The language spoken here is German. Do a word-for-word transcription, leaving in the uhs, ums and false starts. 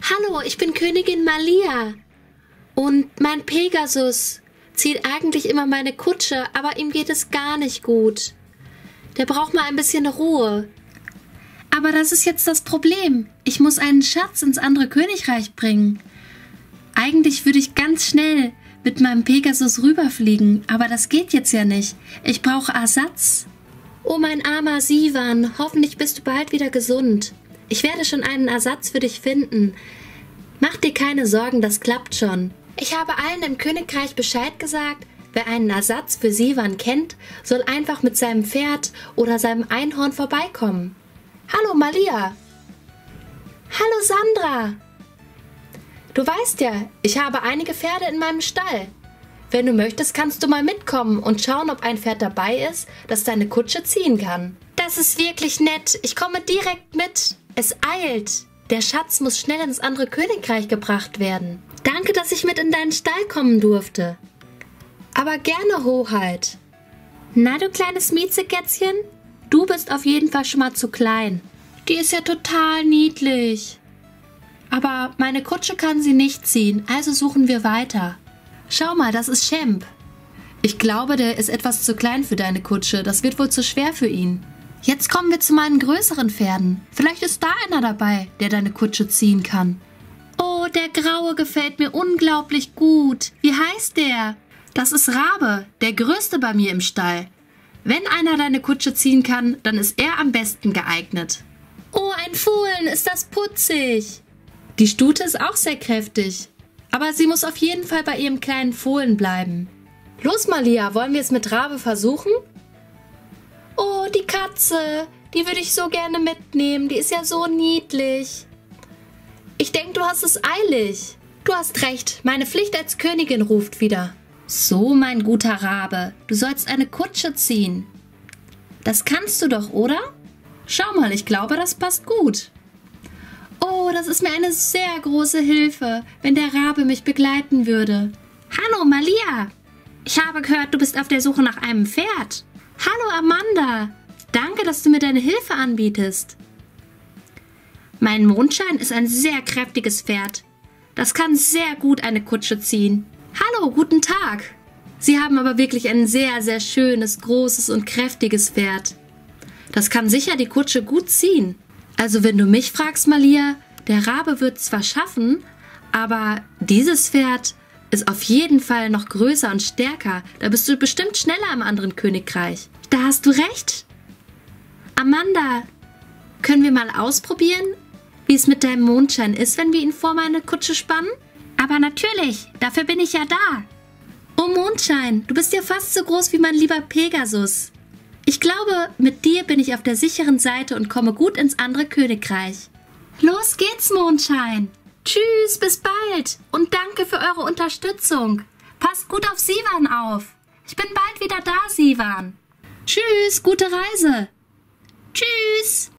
Hallo, ich bin Königin Malia. Und mein Pegasus zieht eigentlich immer meine Kutsche, aber ihm geht es gar nicht gut. Der braucht mal ein bisschen Ruhe. Aber das ist jetzt das Problem. Ich muss einen Schatz ins andere Königreich bringen. Eigentlich würde ich ganz schnell mit meinem Pegasus rüberfliegen, aber das geht jetzt ja nicht. Ich brauche Ersatz. Oh, mein armer Sivan, hoffentlich bist du bald wieder gesund. Ich werde schon einen Ersatz für dich finden. Mach dir keine Sorgen, das klappt schon. Ich habe allen im Königreich Bescheid gesagt, wer einen Ersatz für Sivan kennt, soll einfach mit seinem Pferd oder seinem Einhorn vorbeikommen. Hallo Malia. Hallo Sandra. Du weißt ja, ich habe einige Pferde in meinem Stall. Wenn du möchtest, kannst du mal mitkommen und schauen, ob ein Pferd dabei ist, das deine Kutsche ziehen kann. Das ist wirklich nett. Ich komme direkt mit. Es eilt. Der Schatz muss schnell ins andere Königreich gebracht werden. Danke, dass ich mit in deinen Stall kommen durfte. Aber gerne, Hoheit. Na, du kleines Miezekätzchen? Du bist auf jeden Fall schon mal zu klein. Die ist ja total niedlich. Aber meine Kutsche kann sie nicht ziehen, also suchen wir weiter. Schau mal, das ist Champ. Ich glaube, der ist etwas zu klein für deine Kutsche. Das wird wohl zu schwer für ihn. Jetzt kommen wir zu meinen größeren Pferden. Vielleicht ist da einer dabei, der deine Kutsche ziehen kann. Oh, der Graue gefällt mir unglaublich gut. Wie heißt der? Das ist Rabe, der größte bei mir im Stall. Wenn einer deine Kutsche ziehen kann, dann ist er am besten geeignet. Oh, ein Fohlen, ist das putzig. Die Stute ist auch sehr kräftig. Aber sie muss auf jeden Fall bei ihrem kleinen Fohlen bleiben. Los, Malia, wollen wir es mit Rabe versuchen? Oh, die Katze. Die würde ich so gerne mitnehmen. Die ist ja so niedlich. Ich denke, du hast es eilig. Du hast recht. Meine Pflicht als Königin ruft wieder. So, mein guter Rabe. Du sollst eine Kutsche ziehen. Das kannst du doch, oder? Schau mal, ich glaube, das passt gut. Oh, das ist mir eine sehr große Hilfe, wenn der Rabe mich begleiten würde. Hallo, Malia. Ich habe gehört, du bist auf der Suche nach einem Pferd. Hallo, Amanda. Danke, dass du mir deine Hilfe anbietest. Mein Mondschein ist ein sehr kräftiges Pferd. Das kann sehr gut eine Kutsche ziehen. Hallo, guten Tag. Sie haben aber wirklich ein sehr, sehr schönes, großes und kräftiges Pferd. Das kann sicher die Kutsche gut ziehen. Also wenn du mich fragst, Malia, der Rabe wird es zwar schaffen, aber dieses Pferd ist auf jeden Fall noch größer und stärker. Da bist du bestimmt schneller im anderen Königreich. Da hast du recht. Amanda, können wir mal ausprobieren, wie es mit deinem Mondschein ist, wenn wir ihn vor meine Kutsche spannen? Aber natürlich, dafür bin ich ja da. Oh Mondschein, du bist ja fast so groß wie mein lieber Pegasus. Ich glaube, mit dir bin ich auf der sicheren Seite und komme gut ins andere Königreich. Los geht's, Mondschein. Tschüss, bis bald und danke für eure Unterstützung. Passt gut auf Sivan auf. Ich bin bald wieder da, Sivan. Tschüss, gute Reise. Tschüss.